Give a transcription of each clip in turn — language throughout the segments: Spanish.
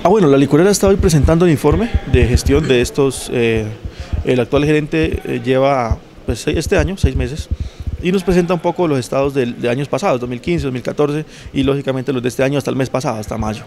Bueno, la licorera está hoy presentando el informe de gestión de estos. El actual gerente lleva pues, este año, 6 meses, y nos presenta un poco los estados de años pasados, 2015, 2014, y lógicamente los de este año hasta el mes pasado, hasta mayo.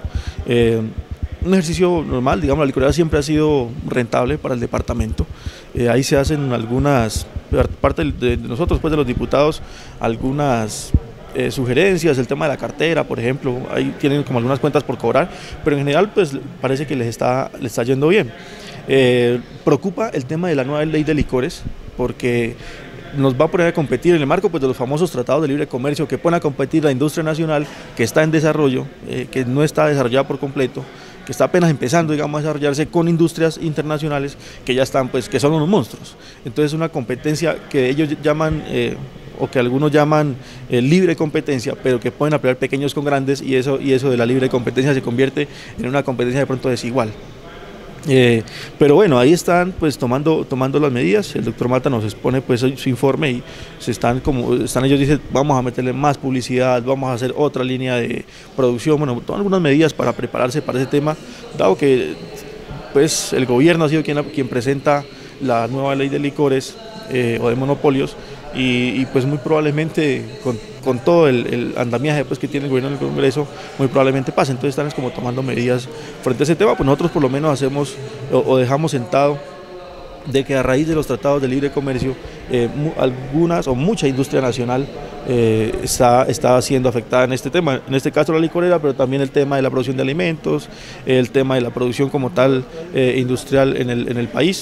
Un ejercicio normal, digamos, la licorera siempre ha sido rentable para el departamento. Ahí se hacen algunas, parte de nosotros, pues de los diputados, algunas sugerencias, el tema de la cartera, por ejemplo, ahí tienen como algunas cuentas por cobrar, pero en general pues parece que les está yendo bien. Preocupa el tema de la nueva ley de licores, porque nos va a poner a competir en el marco pues, de los famosos tratados de libre comercio que pone a competir la industria nacional que está en desarrollo, que no está desarrollada por completo, que está apenas empezando, digamos, a desarrollarse con industrias internacionales que ya están, pues, que son unos monstruos. Entonces una competencia que ellos llaman, o que algunos llaman libre competencia, pero que pueden aplicar pequeños con grandes, y eso de la libre competencia se convierte en una competencia de pronto desigual. Pero bueno, ahí están pues tomando las medidas. El doctor Mata nos expone pues su informe y ellos dicen vamos a meterle más publicidad, vamos a hacer otra línea de producción, bueno, toman algunas medidas para prepararse para ese tema, dado que pues el gobierno ha sido quien presenta la nueva ley de licores o de monopolios, y pues muy probablemente con todo el andamiaje pues, que tiene el gobierno en el Congreso, muy probablemente pase. Entonces están como tomando medidas frente a ese tema. Pues nosotros por lo menos hacemos o dejamos sentado de que a raíz de los tratados de libre comercio algunas o mucha industria nacional está siendo afectada en este tema, en este caso la licorera, pero también el tema de la producción de alimentos, el tema de la producción como tal industrial en el país.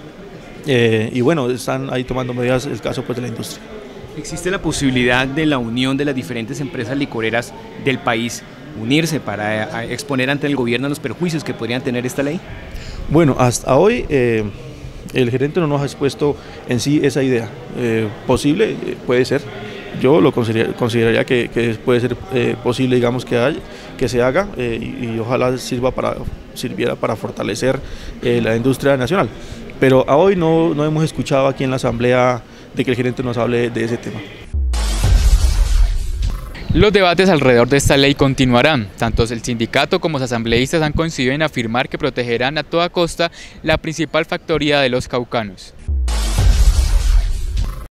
Y bueno, están ahí tomando medidas, el caso pues de la industria. ¿Existe la posibilidad de la unión de las diferentes empresas licoreras del país, unirse para exponer ante el gobierno los perjuicios que podrían tener esta ley? Bueno, hasta hoy el gerente no nos ha expuesto en sí esa idea. Posible, puede ser. Yo lo consideraría que puede ser posible, digamos, que se haga y ojalá sirviera para fortalecer la industria nacional. Pero a hoy no hemos escuchado aquí en la asamblea de que el gerente nos hable de ese tema. Los debates alrededor de esta ley continuarán. Tanto el sindicato como los asambleístas han coincidido en afirmar que protegerán a toda costa la principal factoría de los caucanos.